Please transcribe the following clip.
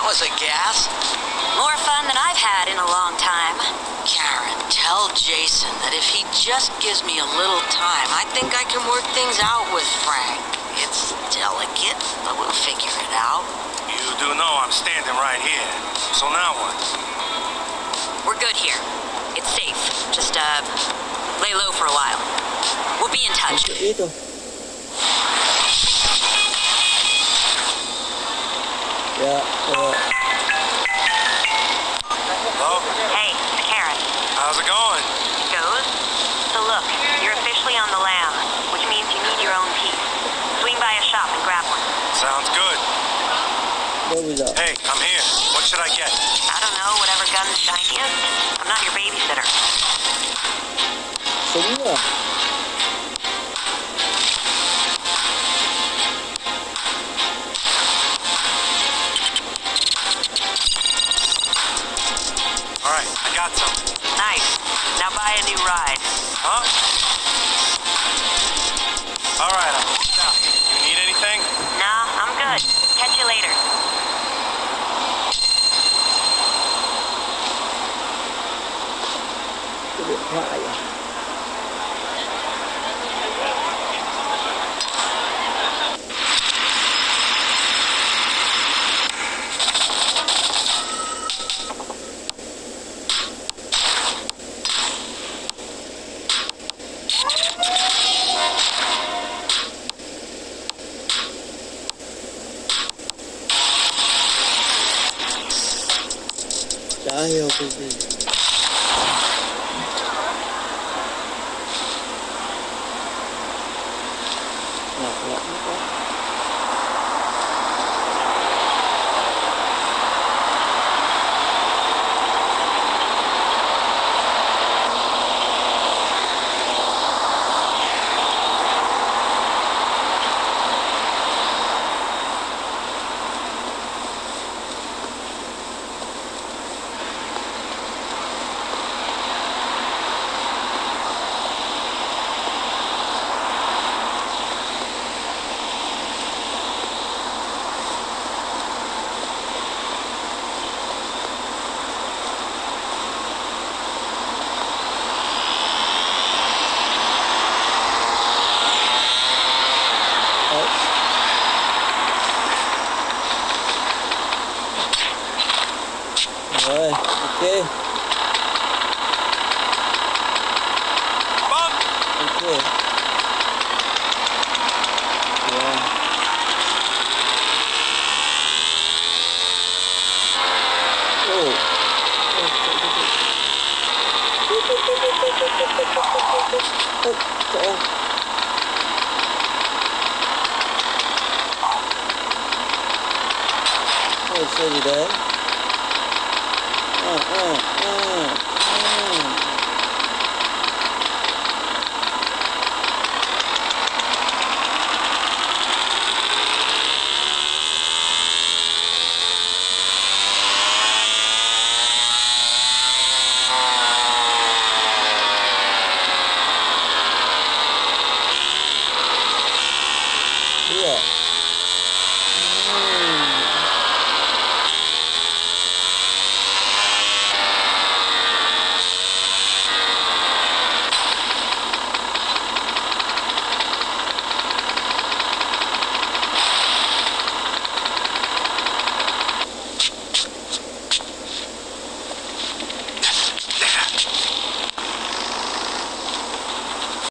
was a gas. More fun than I've had in a long time. Karen, tell Jason that if he just gives me a little time, I think I can work things out with Frank. It's delicate, but we'll figure it out. You do know I'm standing right here. So now what? We're good here. It's safe. Just, lay low for a while. We'll be in touch. Itu. Ya, Hello? Hey, it's Karen. How's it going? It goes? So look, you're officially on the lam, which means you need your own piece. Swing by a shop and grab one. Sounds good. bagus tak? Hey, I'm here. What should I get? I don't know, whatever gun's shiniest. I'm not your babysitter. Semua. All right, I got some. Nice. Now buy a new ride. Huh? All right, I'm out. You need anything? Nah, I'm good. Catch you later. Cái điện thoại à? Chả hiểu cái gì. Lạc lõng quá. Rồi, ok. Bump! Ok. Rồi. Oh. Trời ơi. Ôi, xe gì đấy?